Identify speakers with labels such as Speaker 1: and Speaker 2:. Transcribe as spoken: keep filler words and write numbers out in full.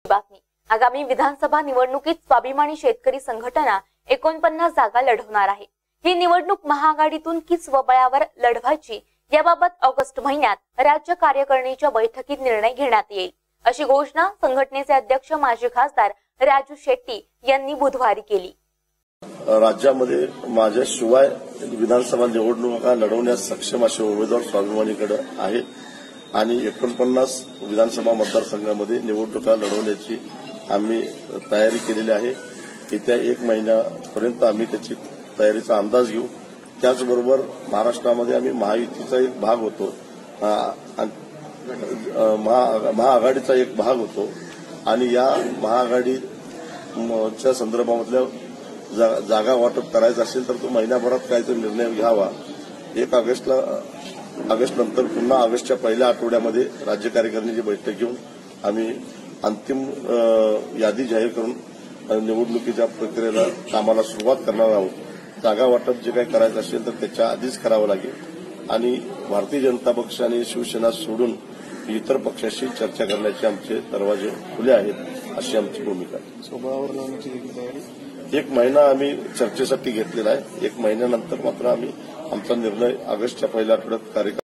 Speaker 1: बातमी। आगामी विधानसभा निवडणुकीत स्वाभिमानी शेतकरी संघटना एकोणपन्नास जागा लढवणार आहे। ही निवडणूक महाआघाडीतून की स्वबळावर लढवायची याबाबत ऑगस्ट महिन्यात राज्य कार्यकारिणीच्या बैठकीत निर्णय घेण्यात येईल, अशी घोषणा संघटनेचे अध्यक्ष माजी खासदार राजू शेट्टी यांनी बुधवारी केली।
Speaker 2: राज्यामध्ये माझ्याशिवाय विधानसभा निवडणुका लढवण्यास सक्षम असे उमेदवार स्वाभिमानीकडे आहेत आणि एकोणपन्नास विधानसभा मतदारसंघामध्ये निवडणुका लढवण्याची आम्ही तयारी केलेली आहे। येत्या एक महिन्यापर्यंत आम्ही त्याची तयारीचा अंदाज घेऊ। त्याचबरोबर महाराष्ट्रामध्ये आम्ही महायुतीचा एक भाग होतो, महाआघाडीचा एक भाग होतो आणि या महाआघाडीच्या संदर्भामधल्या जागा वाटप करायचं असेल तर तो महिन्याभरात काहीतरी निर्णय घ्यावा। एक ऑगस्टला ऑगस्ट नंतर पुन्हा ऑगस्टच्या पहिल्या आठवड्यामध्ये राज्य कार्यकारिणीची बैठक घेऊन आम्ही अंतिम यादी जाहीर करून निवडणुकीच्या प्रक्रियेला कामाला सुरुवात करणार आहोत। जागा वाटप जे काही करायचं असेल तर त्याच्या आधीच करावं लागेल आणि भारतीय जनता पक्ष आणि शिवसेना सोडून इतर पक्षाशी चर्चा करण्याचे आमचे दरवाजे खुले आहेत, अशी आमची भूमिका आहे।
Speaker 3: स्वबळावर लावण्याची तयारी
Speaker 2: एक महिना आम्ही चर्चेसाठी घेतलेला आहे। एक महिन्यानंतर मात्र आम्ही आमचा निर्णय ऑगस्टच्या पहिल्या आठवड्यात कार्यक्रम